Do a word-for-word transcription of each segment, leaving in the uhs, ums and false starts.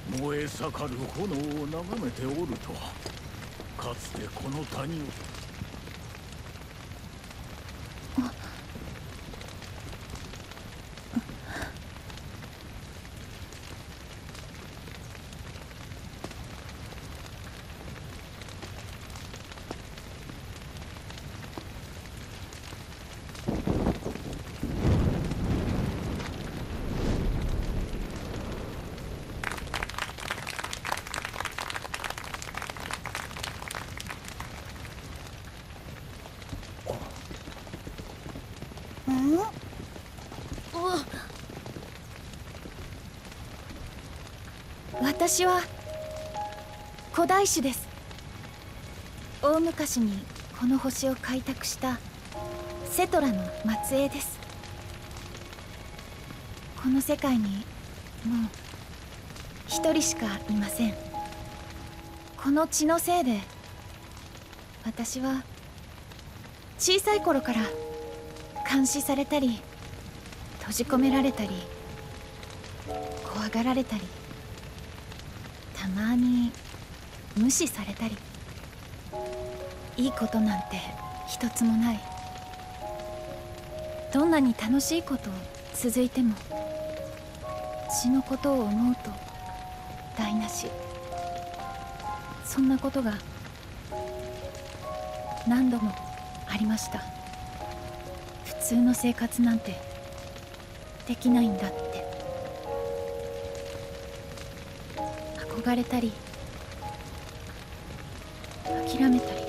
燃え盛る炎を眺めておるとは、かつてこの谷を。 私は古代種です。大昔にこの星を開拓したセトラの末裔です。この世界にもう一人しかいません。この血のせいで私は小さい頃から監視されたり閉じ込められたり怖がられたり、たまに無視されたり、いいことなんて一つもない。どんなに楽しいこと続いても死のことを思うと台無し。そんなことが何度もありました。普通の生活なんてできないんだって。憧れたり諦めたり、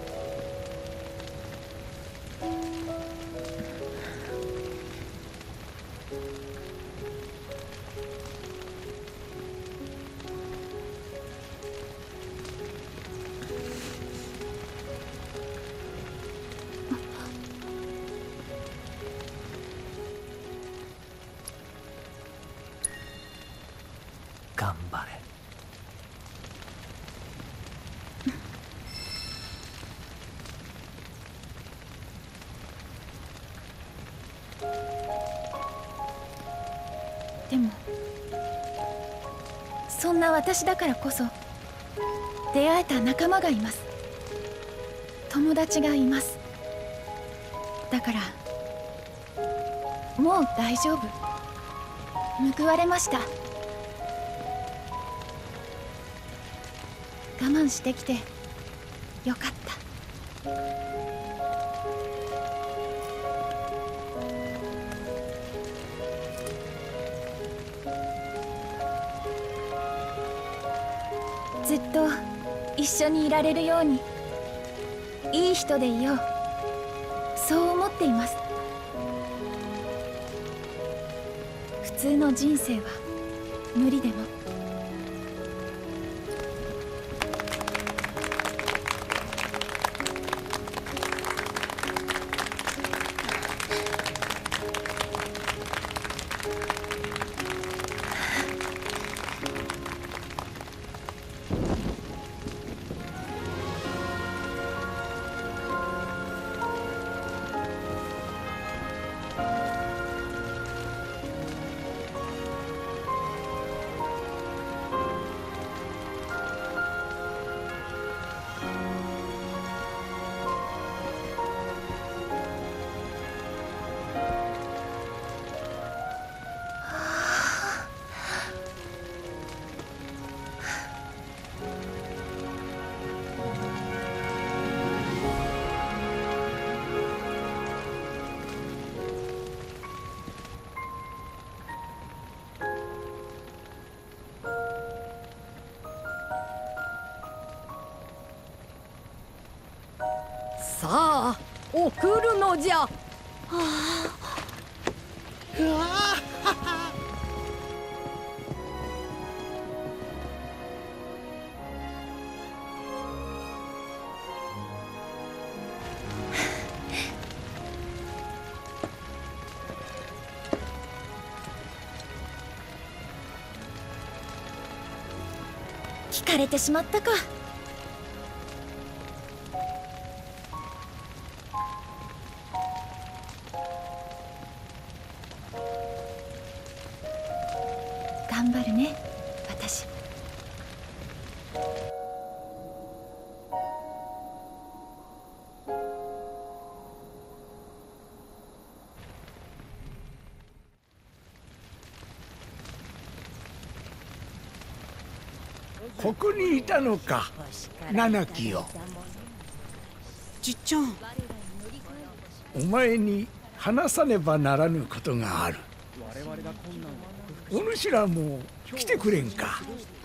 頑張れ。 でもそんな私だからこそ出会えた仲間がいます。友達がいます。だからもう大丈夫。報われました。我慢してきてよかった。ずっと一緒にいられるようにいい人でいよう、そう思っています。普通の人生は無理でもさあ送るのじゃ。はあ、 うわ聞かれてしまったか。頑張るね、私。 ここにいたのか、七木よ。 じっちゃん。 お前に話さねばならぬことがある。お主らも来てくれんか。